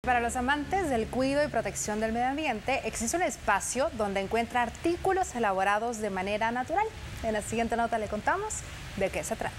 Para los amantes del cuidado y protección del medio ambiente, existe un espacio donde encuentra artículos elaborados de manera natural. En la siguiente nota le contamos de qué se trata.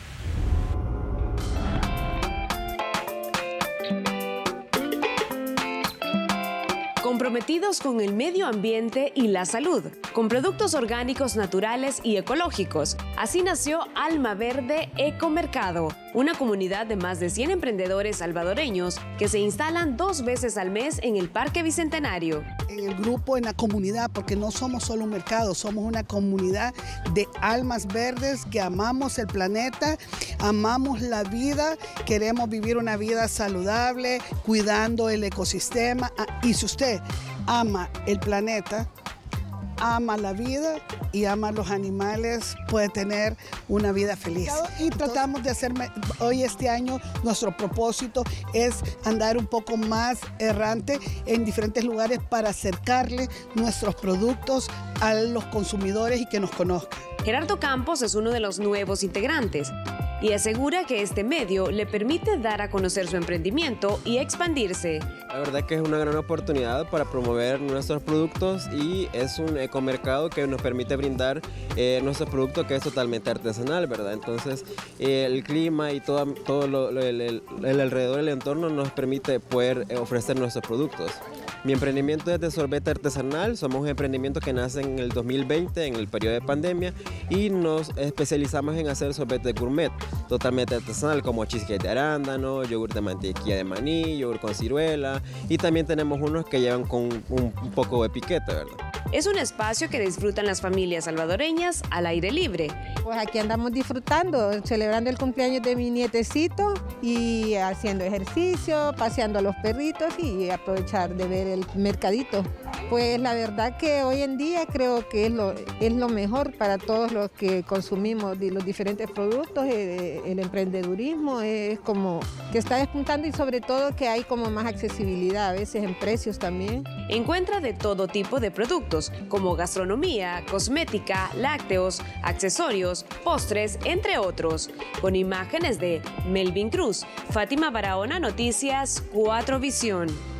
Comprometidos con el medio ambiente y la salud, con productos orgánicos naturales y ecológicos. Así nació Alma Verde Ecomercado, una comunidad de más de 100 emprendedores salvadoreños que se instalan 2 veces al mes en el Parque Bicentenario. En el grupo, en la comunidad, porque no somos solo un mercado, somos una comunidad de almas verdes que amamos el planeta, amamos la vida, queremos vivir una vida saludable, cuidando el ecosistema. Y si usted ama el planeta, ama la vida y ama los animales, puede tener una vida feliz. Y tratamos de hacer, hoy este año, nuestro propósito es andar un poco más errante en diferentes lugares para acercarle nuestros productos a los consumidores y que nos conozcan. Gerardo Campos es uno de los nuevos integrantes y asegura que este medio le permite dar a conocer su emprendimiento y expandirse. La verdad que es una gran oportunidad para promover nuestros productos y es un ecomercado que nos permite brindar nuestro producto que es totalmente artesanal, ¿verdad? Entonces el clima y todo el alrededor del entorno nos permite poder ofrecer nuestros productos. Mi emprendimiento es de sorbete artesanal, somos un emprendimiento que nace en el 2020, en el periodo de pandemia, y nos especializamos en hacer sorbete gourmet, totalmente artesanal, como cheesecake de arándano, yogur de mantequilla de maní, yogur con ciruela, y también tenemos unos que llevan con un poco de piquete, ¿verdad? Es un espacio que disfrutan las familias salvadoreñas al aire libre. Pues aquí andamos disfrutando, celebrando el cumpleaños de mi nietecito y haciendo ejercicio, paseando a los perritos y aprovechar de ver el mercadito. Pues la verdad que hoy en día creo que es lo mejor para todos los que consumimos los diferentes productos. El emprendedurismo es como que está despuntando y sobre todo que hay como más accesibilidad a veces en precios también. Encuentra de todo tipo de productos como gastronomía, cosmética, lácteos, accesorios, postres, entre otros. Con imágenes de Melvin Cruz, Fátima Barahona, Noticias 4 Visión.